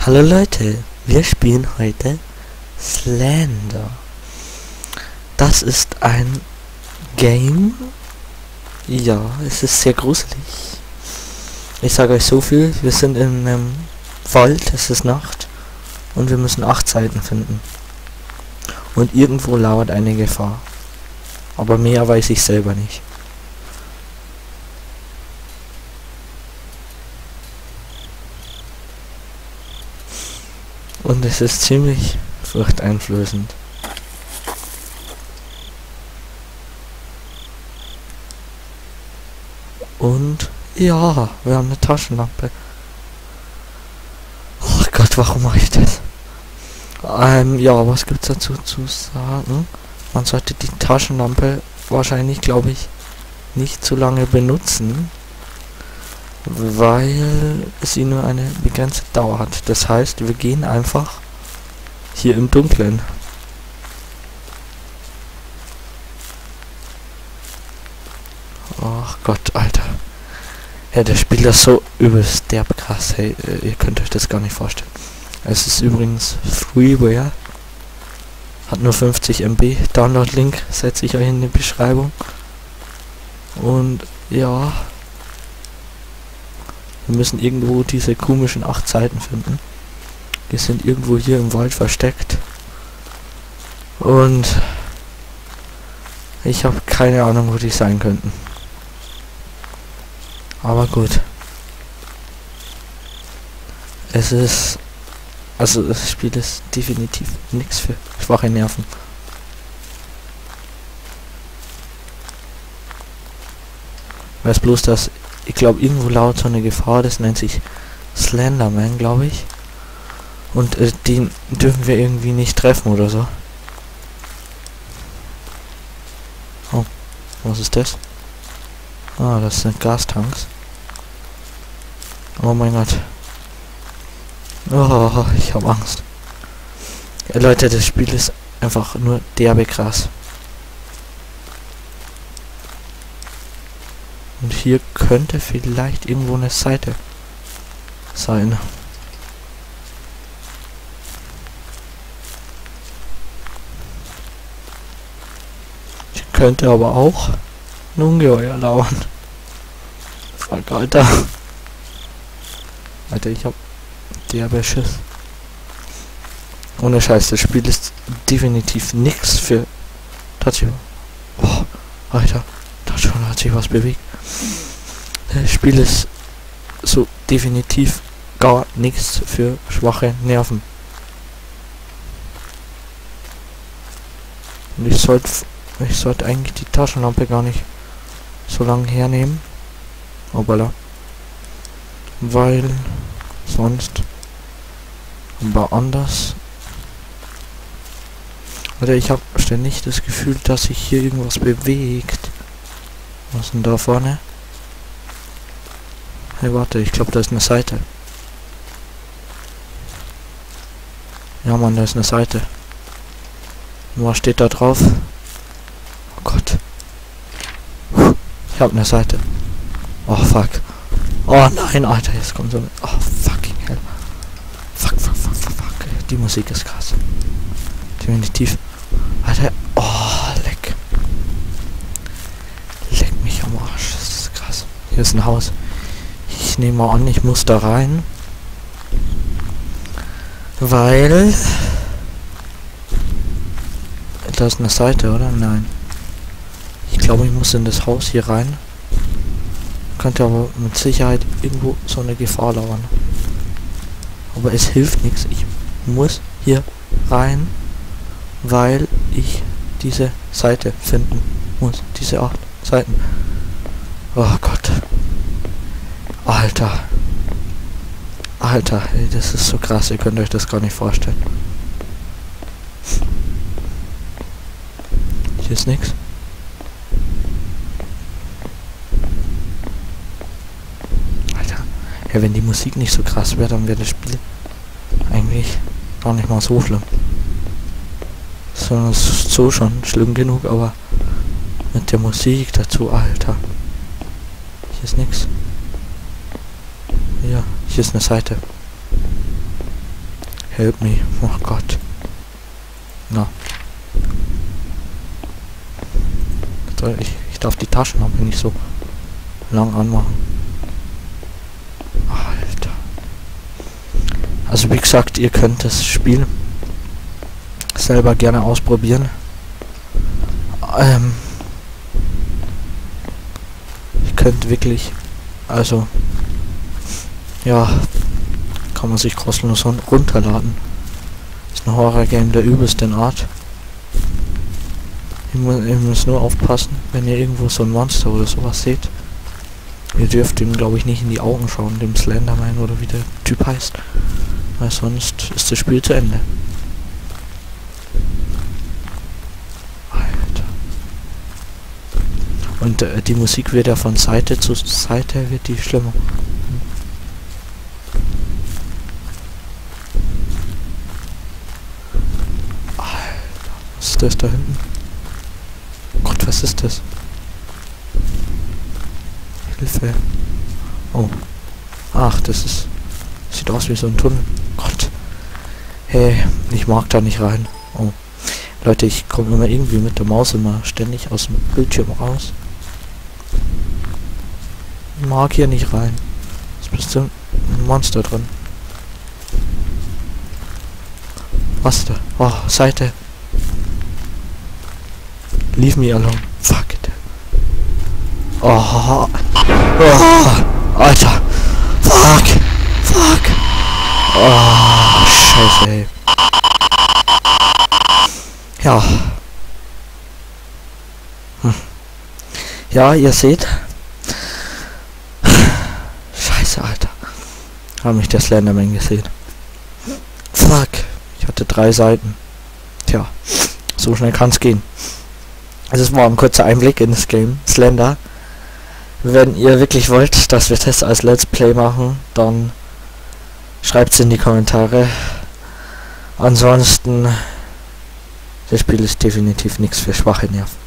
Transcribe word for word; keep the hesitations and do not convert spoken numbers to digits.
Hallo Leute, wir spielen heute Slender. Das ist ein Game. Ja, es ist sehr gruselig. Ich sage euch so viel, wir sind in einem Wald, es ist Nacht und wir müssen acht Seiten finden. Und irgendwo lauert eine Gefahr. Aber mehr weiß ich selber nicht. Und es ist ziemlich furchteinflößend. Und ja, wir haben eine Taschenlampe. Oh Gott, warum mache ich das? Ähm, ja, was gibt's dazu zu sagen? Man sollte die Taschenlampe wahrscheinlich, glaube ich, nicht zu lange benutzen, weil sie nur eine begrenzte Dauer hat. Das heißt, wir gehen einfach hier im Dunkeln. Ach Gott, Alter. Ja, der Spiel ist so übelst derb krass. Hey, ihr könnt euch das gar nicht vorstellen. Es ist übrigens Freeware. Hat nur fünfzig Megabyte. Download-Link setze ich euch in die Beschreibung. Und ja... Wir müssen irgendwo diese komischen acht Seiten finden. Die sind irgendwo hier im Wald versteckt. Und ich habe keine Ahnung, wo die sein könnten. Aber gut. Es ist... Also das Spiel ist definitiv nichts für schwache Nerven. Weiß bloß, dass... Ich glaube, irgendwo laut so eine Gefahr, das nennt sich Slenderman, glaube ich. Und äh, den dürfen wir irgendwie nicht treffen oder so. Oh, was ist das? Ah, das sind Gastanks. Oh mein Gott. Oh, ich habe Angst. Ja, Leute, das Spiel ist einfach nur derbe krass. Und hier könnte vielleicht irgendwo eine Seite sein. Hier könnte aber auch ein Ungeheuer lauern. Fuck, Alter. Alter, ich hab derbe Schiss. Ohne Scheiß, das Spiel ist definitiv nichts für Tachi. Oh, Alter, da schon hat sich was bewegt. Das Spiel ist so definitiv gar nichts für schwache Nerven. Und ich sollte ich sollte eigentlich die Taschenlampe gar nicht so lange hernehmen. Obala. Weil sonst war anders. Oder ich habe ständig das Gefühl, dass sich hier irgendwas bewegt. Was ist denn da vorne? Hey, warte, ich glaube, da ist eine Seite. Ja, Mann, da ist eine Seite. Und was steht da drauf? Oh Gott. Ich habe eine Seite. Oh, fuck. Oh nein, Alter, jetzt kommt so eine... Oh, fucking hell. Fuck, fuck, fuck, fuck, fuck. Die Musik ist krass. Definitiv. Alter, oh, leck. Leck mich am Arsch. Das ist krass. Hier ist ein Haus. Ich nehme mal an, ich muss da rein. Weil... Da ist eine Seite, oder? Nein. Ich glaube, ich muss in das Haus hier rein. Könnte aber mit Sicherheit irgendwo so eine Gefahr lauern. Aber es hilft nichts. Ich muss hier rein, weil ich diese Seite finden muss. Diese acht Seiten. Oh Gott. Alter. Alter, ey, das ist so krass. Ihr könnt euch das gar nicht vorstellen. Hier ist nichts. Ja, wenn die Musik nicht so krass wäre, dann wäre das Spiel eigentlich gar nicht mal so schlimm. Sondern es ist so schon schlimm genug, aber mit der Musik dazu, Alter. Hier ist nix. Ja, hier ist eine Seite. Help me. Oh Gott. Na. Ich, ich darf die Taschenlampe nicht so lang anmachen. Alter. Also wie gesagt, ihr könnt das Spiel selber gerne ausprobieren. Ähm, ihr könnt wirklich, also ja, kann man sich kostenlos runterladen. Ist ein Horror-Game der übelsten Art. Ihr, mu ihr müsst nur aufpassen, wenn ihr irgendwo so ein Monster oder sowas seht. Ihr dürft ihm, glaube ich, nicht in die Augen schauen, dem Slenderman oder wie der Typ heißt. Weil sonst ist das Spiel zu Ende. Alter. Und äh, die Musik wird ja von Seite zu Seite, wird die schlimmer. Alter, was ist das da hinten? Gott, was ist das? Hilfe. Oh. Ach, das ist... Sieht aus wie so ein Tunnel. Gott. Hey, ich mag da nicht rein. Oh. Leute, ich komme immer irgendwie mit der Maus immer ständig aus dem Bildschirm raus. Ich mag hier nicht rein. Ist bestimmt ein Monster drin. Was da? Oh, Seite. Leave me alone. Fuck it. Oh. Oh. Alter. Fuck. Fuck. Oh, scheiße, ey. Ja. Hm. Ja, ihr seht. Scheiße, Alter. Hat mich der Slenderman gesehen. Fuck. Ich hatte drei Seiten. Tja. So schnell kann's gehen. Das war ein kurzer Einblick in das Game Slender. Wenn ihr wirklich wollt, dass wir das als Let's Play machen, dann schreibt's in die Kommentare. Ansonsten, das Spiel ist definitiv nichts für schwache Nerven.